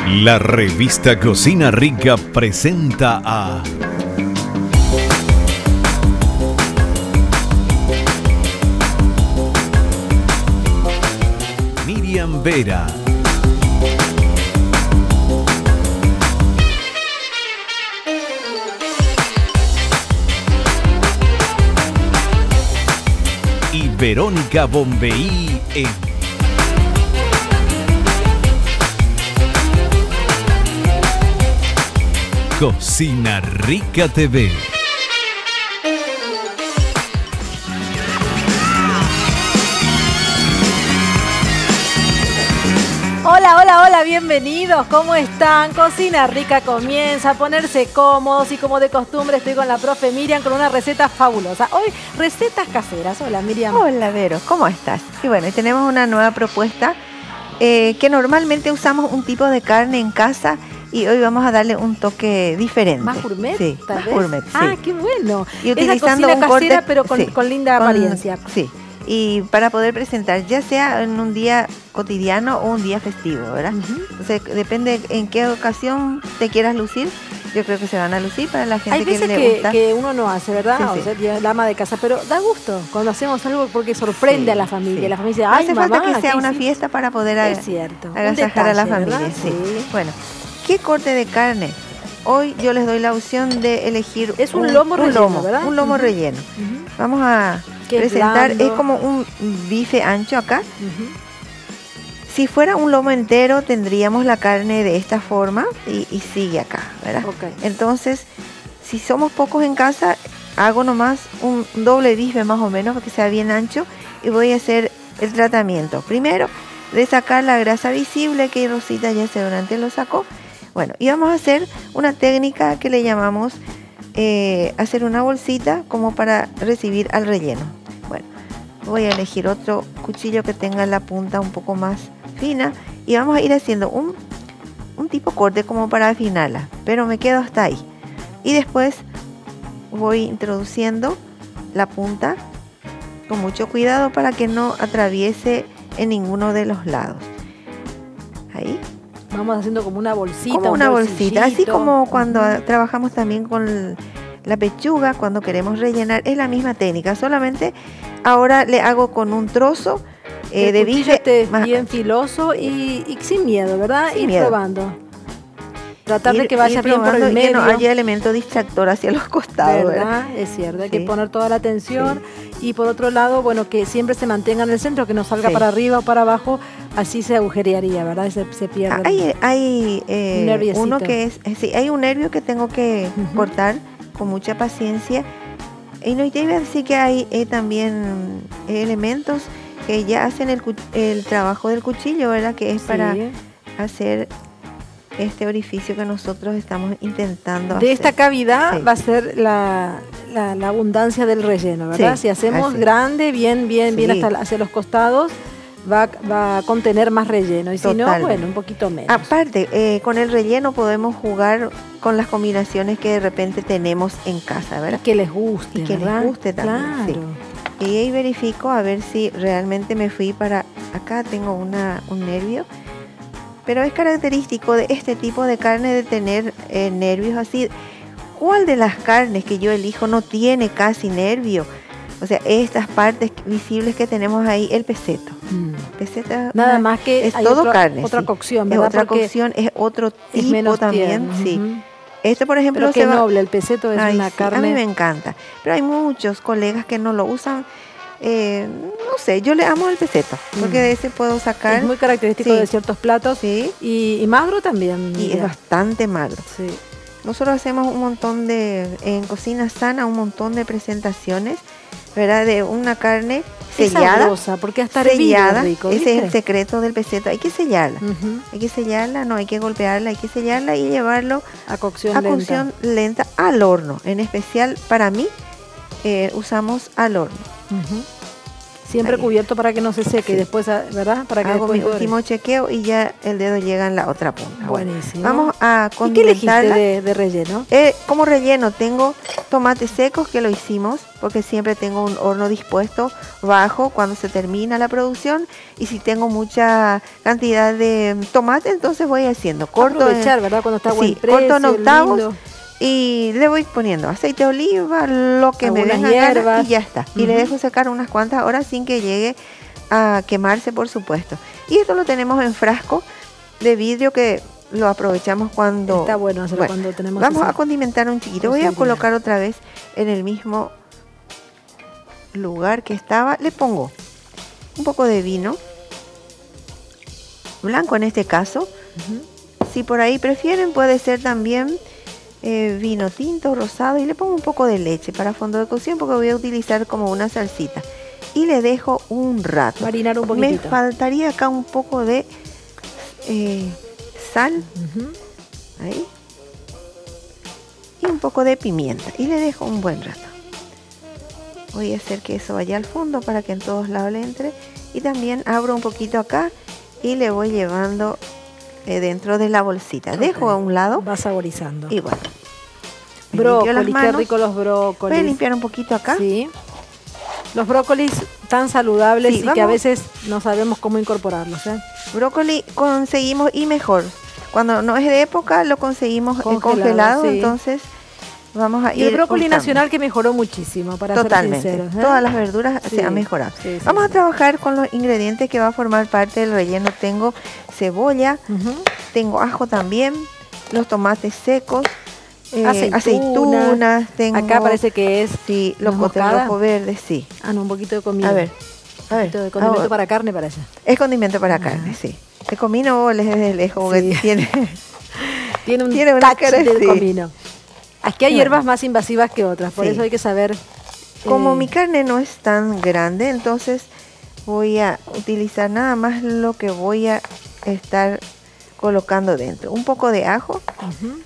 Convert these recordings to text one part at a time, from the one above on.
La revista Cocina Rica presenta a Miriam Vera. Y Verónica Bombeí en Cocina Rica TV. Hola, hola, hola, bienvenidos, ¿cómo están? Cocina Rica comienza a ponerse cómodos y como de costumbre estoy con la profe Miriam con una receta fabulosa. Hoy, recetas caseras. Hola, Miriam. Hola, Vero, ¿cómo estás? Y bueno, tenemos una nueva propuesta que normalmente usamos un tipo de carne en casa y hoy vamos a darle un toque diferente. ¿Más gourmet? Sí, tal más vez. gourmet, sí. Ah, qué bueno. Y es la utilizando cocina un casera, corte, pero con, sí, con linda apariencia. Sí, y para poder presentar, ya sea en un día cotidiano o un día festivo, ¿verdad? Entonces, depende en qué ocasión te quieras lucir. Yo creo que se van a lucir para la gente Hay veces que le gusta. que uno no hace, ¿verdad? Sí, O sí. sea, ya es la ama de casa, pero da gusto cuando hacemos algo porque sorprende Sí, a la familia. sí. La familia dice, No ay, hace mamá, falta que sea ¿qué una hiciste? fiesta para poder Es cierto. Un agasajar a la detalle, familia. ¿verdad? Sí. Sí. Bueno, ¿qué corte de carne? Hoy yo les doy la opción de elegir Es un lomo relleno, ¿verdad? Un lomo relleno. Vamos a Que es presentar, blando. es como un bife ancho acá. Ujú. Si fuera un lomo entero tendríamos la carne de esta forma y sigue acá, ¿verdad? Ok. Entonces, si somos pocos en casa, hago nomás un doble bife más o menos para que sea bien ancho y voy a hacer el tratamiento. Primero, de sacar la grasa visible que Rosita ya seguramente lo sacó. Bueno, y vamos a hacer una técnica que le llamamos hacer una bolsita como para recibir al relleno. Bueno, voy a elegir otro cuchillo que tenga la punta un poco más fina y vamos a ir haciendo un tipo corte como para afinarla, pero me quedo hasta ahí. Y después voy introduciendo la punta con mucho cuidado para que no atraviese en ninguno de los lados. Ahí. Vamos haciendo como una bolsita. Como un una bolsita, así bolsillito. como cuando trabajamos también con la pechuga, cuando queremos rellenar, es la misma técnica, solamente ahora le hago con un trozo El de cuchillo bife esté más bien filoso y sin miedo, ¿verdad? Sin Ir miedo. probando. Tratar de que vaya ir bien por probando el y que medio. no haya elemento distractor hacia los costados, ¿Verdad? Es cierto, hay que Sí. poner toda la atención y por otro lado, bueno, que siempre se mantenga en el centro, que no salga Sí. para arriba o para abajo, así se agujerearía, ¿verdad? Se pierde. Hay Un nerviecito. uno que es, sí, hay un nervio que tengo que Ujú. cortar con mucha paciencia. Y no te iba a decir que hay también elementos que ya hacen el trabajo del cuchillo, ¿verdad? Que es para Sí. hacer este orificio que nosotros estamos intentando De hacer. esta cavidad Sí. va a ser la abundancia del relleno, ¿verdad? Sí, Si hacemos así. grande, bien Sí. hasta hacia los costados, va a contener más relleno. Y si no, Totalmente. bueno, un poquito menos. Aparte, con el relleno podemos jugar con las combinaciones que de repente tenemos en casa, Y ¿verdad? que les guste, Y que les ¿verdad? guste también, sí. Claro. Y ahí verifico a ver si realmente me fui para acá. Tengo un nervio. Pero es característico de este tipo de carne de tener nervios así. ¿Cuál de las carnes que yo elijo no tiene casi nervio? O sea, estas partes visibles que tenemos ahí, el peseto. Peseto Nada más que es hay todo otra, carne. otra sí. cocción, Es ¿verdad? otra Porque cocción, es otro es tipo menos también. tierno. Sí. Ujú. Este, por ejemplo, Pero qué se va. noble, el peseto es Ay, una sí, carne. a mí me encanta. Pero hay muchos colegas que no lo usan. No sé, yo le amo el peseto, porque de ese puedo sacar. Es muy característico Sí. de ciertos platos. Sí, Y magro también. y es mira. bastante magro. Sí. Nosotros hacemos un montón en Cocina Sana, un montón de presentaciones, ¿verdad? De una carne Es sellada. sabrosa, porque hasta hervido es rico, Ese es ¿viste? el secreto del peseto. Hay que sellarla. Ujú. Hay que sellarla, no hay que golpearla, hay que sellarla y llevarlo A cocción a lenta. cocción lenta al horno. En especial para mí, usamos al horno. Ujú. Siempre Ahí. cubierto para que no se seque, Sí. después, ¿verdad? Para que Hago mi después dore. último chequeo y ya el dedo llega en la otra punta. Bueno, Buenísimo. vamos a ¿Y qué elegiste condimentarla. de relleno? Como relleno tengo tomates secos que lo hicimos porque siempre tengo un horno dispuesto bajo cuando se termina la producción, y si tengo mucha cantidad de tomate entonces voy haciendo corto Aprovechar, ¿verdad? Cuando está a buen sí, precio, corto en octavos lindo. y le voy poniendo aceite de oliva, lo que me Algunas venga gana, hierbas. y ya está. Y le Ujú. dejo secar unas cuantas horas sin que llegue a quemarse, por supuesto. Y esto lo tenemos en frasco de vidrio que lo aprovechamos cuando... Está bueno hacerlo Bueno, cuando tenemos vamos esa a condimentar un chiquito. Voy a posibilidad. colocar otra vez en el mismo lugar que estaba. Le pongo un poco de vino blanco en este caso. Ujú. Si por ahí prefieren, puede ser también vino tinto, rosado, y le pongo un poco de leche para fondo de cocción porque voy a utilizar como una salsita. Y le dejo un rato. Marinar un Me poquitito. faltaría acá un poco de sal, Ujú. ahí, y un poco de pimienta, y le dejo un buen rato. Voy a hacer que eso vaya al fondo para que en todos lados le entre, y también abro un poquito acá y le voy llevando dentro de la bolsita. Dejo Ok. a un lado Va saborizando. y bueno. Me limpio las Brócolis, qué manos. rico los Voy brócolis. a limpiar un poquito acá. Sí. Los brócolis tan saludables Sí, y que a vamos. veces no sabemos cómo incorporarlos, ¿eh? Brócoli conseguimos, y mejor, cuando no es de época lo conseguimos congelado, sí. entonces vamos a Y ir el brócoli cortando. nacional que mejoró muchísimo, para Totalmente, ser sinceros, ¿eh? todas las verduras Sí, se han mejorado. sí, sí, Vamos a sí. trabajar con los ingredientes que va a formar parte del relleno. Tengo cebolla, Ujú. tengo ajo también, los tomates secos, Aceituna. aceitunas, tengo... Acá parece que es Sí, nuez locote moscada. rojo verde, sí. Ah, no, un poquito de comino. A ver, Un poquito de condimento ahora, para carne parece. es condimento para carne, sí. El comino les de lejos porque Sí. tiene... Tiene un Tiene una touch cara, del sí. comino. Aquí hay Bueno. hierbas más invasivas que otras, por Sí. eso hay que saber. Como mi carne no es tan grande, entonces voy a utilizar nada más lo que voy a estar colocando dentro. Un poco de ajo. Ujú.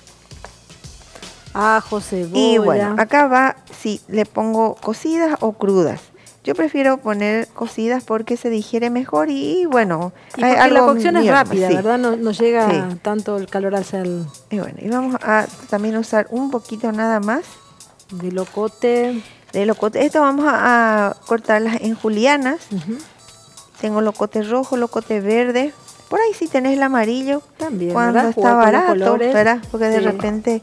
Ajo, cebolla. Y bueno, acá va si le pongo cocidas o crudas. Yo prefiero poner cocidas porque se digiere mejor y bueno. Y porque la cocción es mío, rápida, sí. ¿verdad? No llega Sí. tanto el calor al sal Y bueno, y vamos a también usar un poquito nada más de locote. de locote. Esto vamos a cortarlas en julianas. Ujú. Tengo locote rojo, locote verde. Por ahí si tenés el amarillo, También, cuando ¿verdad? está Jugar con los barato, colores. ¿verdad? Porque de Sí. repente...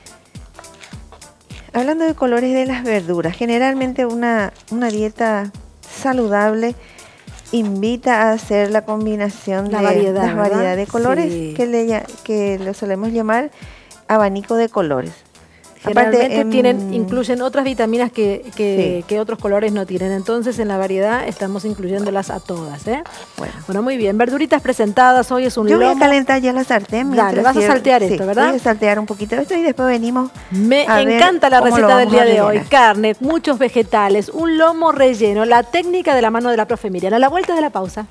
Hablando de colores de las verduras, generalmente una dieta saludable invita a hacer la combinación La de variedad, las ¿verdad? variedad de colores Sí. que lo solemos llamar abanico de colores. Generalmente incluyen otras vitaminas Sí. que otros colores no tienen. Entonces, en la variedad estamos incluyéndolas a todas, ¿eh? Bueno, Muy bien. Verduritas presentadas. Hoy es un yo voy a lomo. calentar ya la sartén. Dale, mientras vas a saltear esto, sí, ¿verdad? Voy a saltear un poquito esto y después venimos. Me a ver encanta la cómo lo receta del vamos día a de hoy. rellenar. Carne, muchos vegetales, un lomo relleno, la técnica de la mano de la profe Miriam. A la vuelta de la pausa.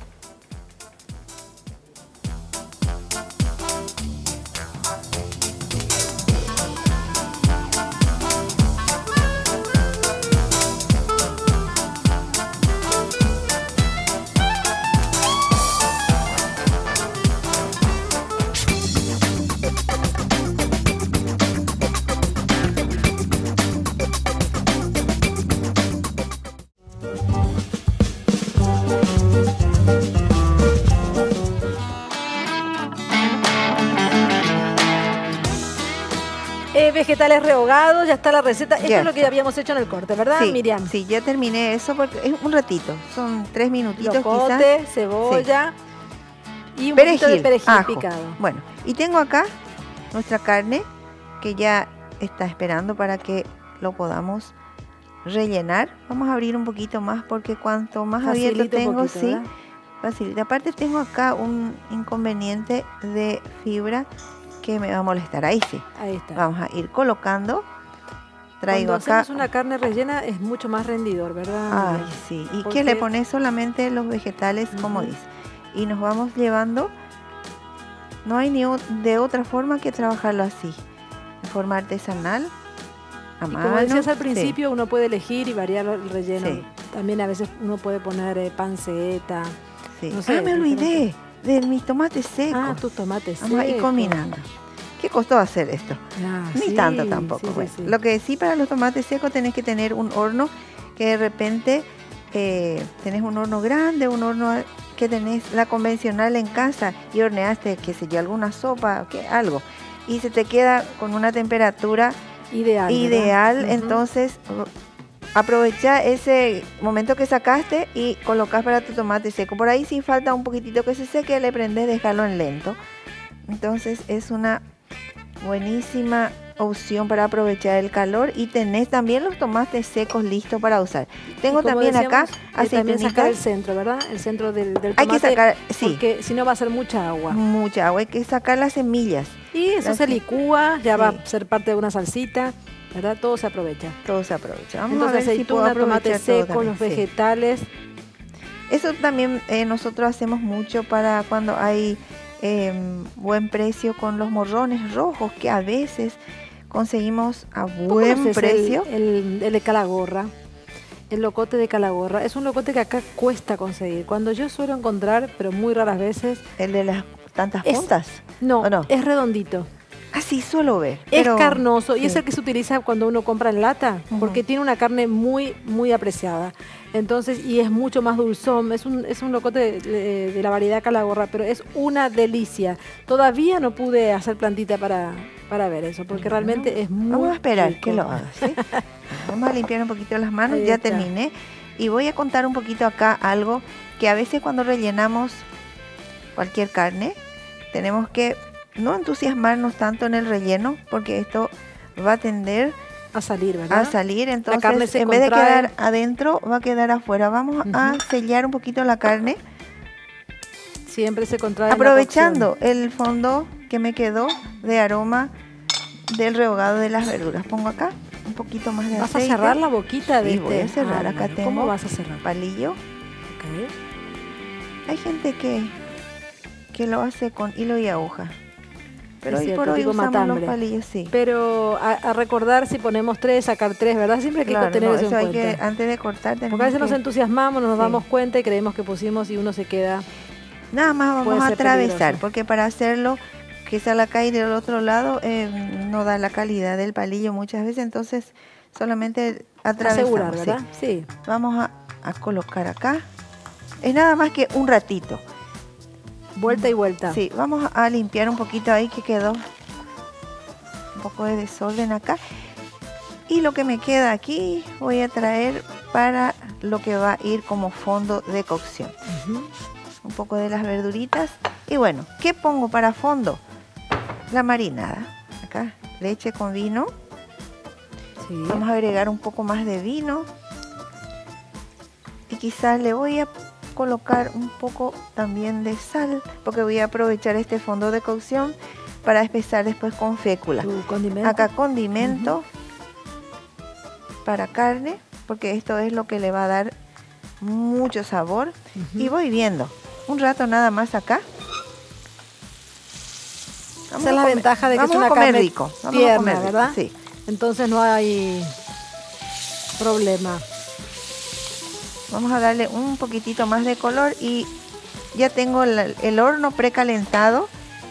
Vegetales rehogados, ya está la receta. Esto Ya es lo que está. habíamos hecho en el corte, ¿verdad, Sí, Miriam? sí, ya terminé eso porque es un ratito. Son 3 minutitos Locote, quizás. cebolla y un poquito de perejil ajo. picado. Bueno, y tengo acá nuestra carne que ya está esperando para que lo podamos rellenar. Vamos a abrir un poquito más porque cuanto más abierto Facilita un tengo, poquito, sí, ¿verdad? facilita. Aparte tengo acá un inconveniente de fibra que me va a molestar. Ahí sí. Ahí está. Vamos a ir colocando. Traigo Cuando acá. hacemos una carne rellena es mucho más rendidor, ¿verdad? Ay, Miriam? sí. Y Porque- que le pones solamente los vegetales, como Ujú. dice. Y nos vamos llevando. No hay de otra forma que trabajarlo así. De forma artesanal. A Y mano. como decías al sí. principio, uno puede elegir y variar el relleno Sí. También a veces uno puede poner panceta. Sí. No sé, me olvidé de mis tomates secos. Ah, tus tomates secos. Vamos a ir combinando. ¿Qué costó hacer esto? Ah, Ni sí, tanto tampoco. sí, Bueno, sí. Lo que sí, para los tomates secos tenés que tener un horno que de repente tenés un horno grande, un horno que tenés la convencional en casa y horneaste, qué sé yo, alguna sopa, algo. Y se te queda con una temperatura ideal. ¿Verdad? Entonces aprovecha ese momento que sacaste y colocas para tu tomate seco. Por ahí si falta un poquitito que se seque, le prendes, dejarlo en lento. Entonces es una buenísima opción para aprovechar el calor y tenés también los tomates secos listos para usar. Tengo también acá también sacar el centro, ¿verdad? El centro del tomate. Hay que sacar, sí. Porque si no va a ser mucha agua. Mucha agua, hay que sacar las semillas. Y eso se licúa, ya va a ser parte de una salsita, ¿verdad? Todo se aprovecha. Todo se aprovecha. Vamos Entonces, a ver aceituna, si puedo tomate seco, también, los vegetales. Eso también nosotros hacemos mucho para cuando hay buen precio con los morrones rojos, que a veces conseguimos a buen precio. El de Calagorra, el locote de Calagorra, es un locote que acá cuesta conseguir. Cuando yo suelo encontrar, pero muy raras veces. ¿El de las tantas puntas? No, es redondito. Así suelo ver. Es carnoso y es el que se utiliza cuando uno compra en lata, porque tiene una carne muy, muy apreciada. Entonces, y es mucho más dulzón. Es un locote de la variedad Calagorra, pero es una delicia. Todavía no pude hacer plantita para ver eso, porque realmente es muy Vamos a esperar rico. que lo hagas, ¿sí? Vamos a limpiar un poquito las manos, ya terminé. Y voy a contar un poquito acá algo que a veces cuando rellenamos cualquier carne, tenemos que no entusiasmarnos tanto en el relleno, porque esto va a tender a salir, ¿verdad? A salir, entonces la carne se en vez de quedar adentro, va a quedar afuera. Vamos a sellar un poquito la carne. Siempre se contrae. Aprovechando el fondo que me quedó de aroma del rehogado de las verduras. Pongo acá un poquito más de aceite. ¿Vas a cerrar la boquita de voy a cerrar. Acá tengo. ¿Cómo vas a cerrar? Palillo. Okay. Hay gente que lo hace con hilo y aguja. Pero hoy por hoy usamos matambre. Los palillos, sí. Pero a recordar si ponemos 3, sacar 3, ¿verdad? Siempre hay que tener eso en cuenta. Que antes de cortar porque a veces nos entusiasmamos, nos damos cuenta y creemos que pusimos y uno se queda. Nada más vamos a atravesar, peligroso. Porque para hacerlo, que se la cae del otro lado, no da la calidad del palillo muchas veces, entonces solamente atravesamos. Asegurar, ¿verdad? Sí. Vamos a colocar acá. Es nada más que un ratito. Vuelta y vuelta. Sí, vamos a limpiar un poquito ahí que quedó un poco de desorden acá. Y lo que me queda aquí voy a traer para lo que va a ir como fondo de cocción. Un poco de las verduritas. Y bueno, ¿qué pongo para fondo? La marinada. Acá, leche con vino. Sí. Vamos a agregar un poco más de vino. Y quizás le voy a colocar un poco también de sal, porque voy a aprovechar este fondo de cocción para espesar después con fécula. ¿Condimento? Acá condimento para carne, porque esto es lo que le va a dar mucho sabor. Y voy viendo un rato nada más acá. Esa es la ventaja de que es una carne rico. tierna, ¿verdad? Sí. Entonces no hay problema. Vamos a darle un poquitito más de color y ya tengo el horno precalentado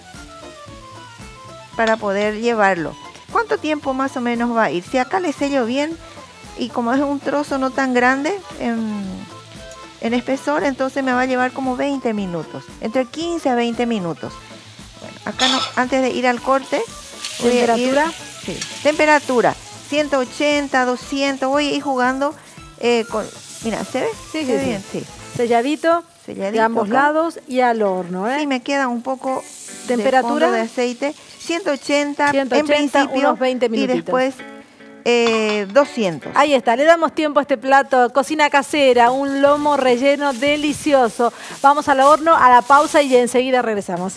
para poder llevarlo. ¿Cuánto tiempo más o menos va a ir? Si acá le sello bien y como es un trozo no tan grande en espesor, entonces me va a llevar como 20 minutos, entre 15 a 20 minutos. Bueno, acá antes de ir al corte, ¿temperatura? Sí, temperatura 180, 200, voy a ir jugando con... Mira, ¿se ve? Sí, ¿Se ve bien? Sí. Selladito de ambos lados y al horno, ¿eh? Sí, me queda un poco temperatura de aceite. 180 en 180, principio, unos 20 minutitos. Y después 200. Ahí está, le damos tiempo a este plato, cocina casera, un lomo relleno delicioso. Vamos al horno, a la pausa y enseguida regresamos.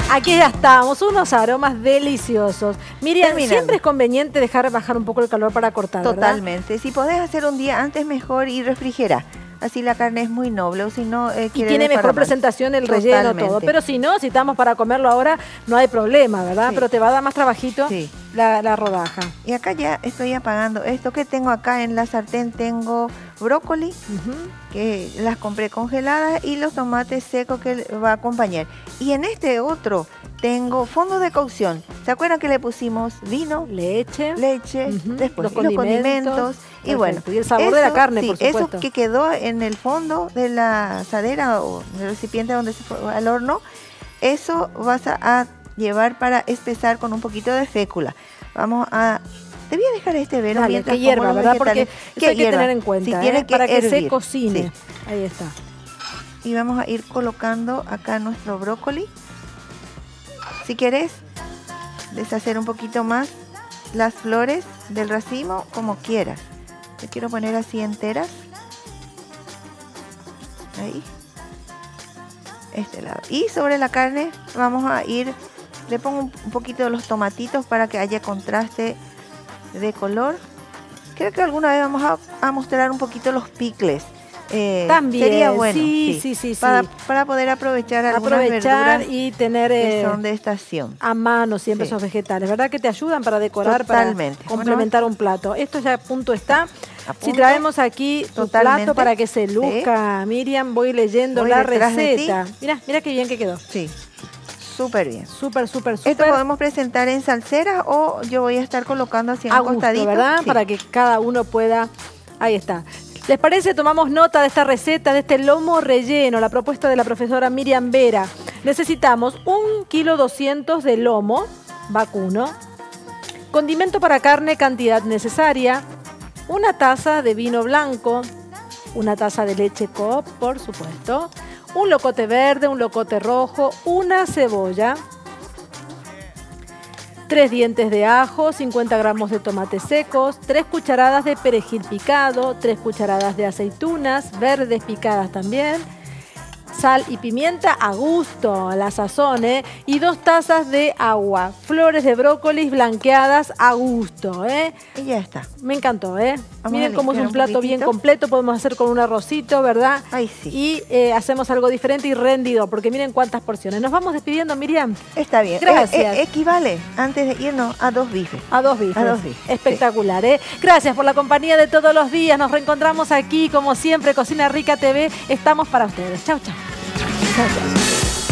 Aquí ya estamos, unos aromas deliciosos. Miriam, Terminando. siempre es conveniente dejar bajar un poco el calor para cortar, ¿verdad? Totalmente. Si podés hacer un día antes, mejor, y refrigera. Así la carne es muy noble, o si no, Y quiere tiene mejor desparramar. presentación el relleno, Totalmente. todo. Pero si no, si estamos para comerlo ahora, no hay problema, ¿verdad? Sí. Pero te va a dar más trabajito Sí. la rodaja. Y acá ya estoy apagando esto que tengo acá en la sartén. Tengo brócoli, Ujú. que las compré congeladas, y los tomates secos que va a acompañar. Y en este otro tengo fondo de cocción. ¿Se acuerdan que le pusimos vino, Leche. leche, Ujú. después Los los condimentos. condimentos? Y bueno, Perfecto. Y el sabor de la carne, por eso supuesto. que quedó en el fondo de la asadera o del recipiente donde se fue al horno, eso vas a llevar para espesar con un poquito de fécula. Te voy a dejar este Vero Dale, mientras que hierva, como los ¿verdad? Porque vegetales. eso hay que hierva. tener en cuenta, Sí, tiene para que se hervir. cocine. Sí. Ahí está. Y vamos a ir colocando acá nuestro brócoli. Si querés deshacer un poquito más las flores del racimo, como quieras. Yo quiero poner así enteras. Ahí. Este lado. Y sobre la carne vamos a ir, le pongo un poquito de los tomatitos para que haya contraste de color. Creo que alguna vez vamos a mostrar un poquito los picles. También, Sería bueno. sí. Para poder aprovechar algunas Aprovechar verduras y tener que son de estación. a mano siempre Sí. esos vegetales, ¿verdad? Que te ayudan para decorar, Totalmente. para complementar un plato. Esto ya a punto está. A Si punto. traemos aquí tu Totalmente. plato para que se luzca, Miriam, voy leyendo Voy la detrás de receta. Mira qué bien que quedó. Sí, súper bien. Súper. Esto podemos presentar en salsera, o yo voy a estar colocando así en A un gusto, costadito. ¿verdad? Sí. Para que cada uno pueda... Ahí está. ¿Les parece? Tomamos nota de esta receta, de este lomo relleno, la propuesta de la profesora Miriam Vera. Necesitamos 1,2 kg de lomo vacuno, condimento para carne, cantidad necesaria, una taza de vino blanco, una taza de leche Coop, por supuesto, un locote verde, un locote rojo, una cebolla, 3 dientes de ajo, 50 gramos de tomates secos, 3 cucharadas de perejil picado, 3 cucharadas de aceitunas verdes picadas también, sal y pimienta a gusto, a la sazón, y 2 tazas de agua, flores de brócolis blanqueadas a gusto, Y ya está. Me encantó, a Miren cómo es limpiar un un plato bien poquitito. completo, podemos hacer con un arrocito, ¿verdad? Ay, sí. Y hacemos algo diferente y rendido, porque miren cuántas porciones. Nos vamos despidiendo, Miriam. Está bien. Gracias. Equivale, antes de irnos, a 2 bifes. A 2 bifes. A 2 bifes, Espectacular, Gracias por la compañía de todos los días. Nos reencontramos aquí, como siempre, Cocina Rica TV. Estamos para ustedes. Chau, chau. Chau, chau.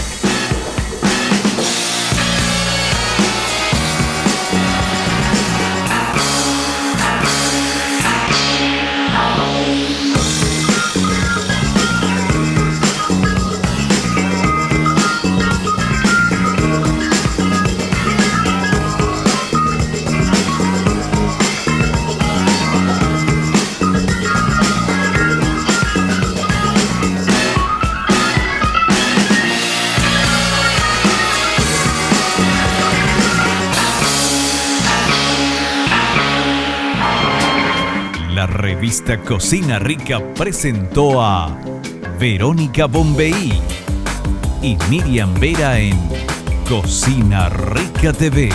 La revista Cocina Rica presentó a Verónica Bombeí y Miriam Vera en Cocina Rica TV.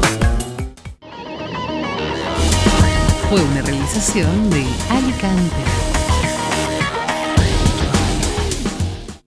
Fue una realización de Alicante.